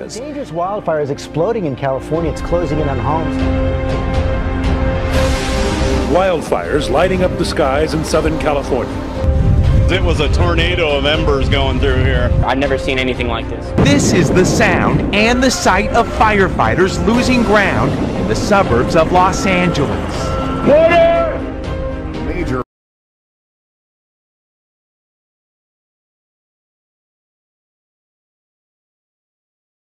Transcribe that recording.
areas. Dangerous wildfire is exploding in California. It's closing in on homes. Wildfires lighting up the skies in Southern California. It was a tornado of embers going through here. I've never seen anything like this. This is the sound and the sight of firefighters losing ground in the suburbs of Los Angeles. Major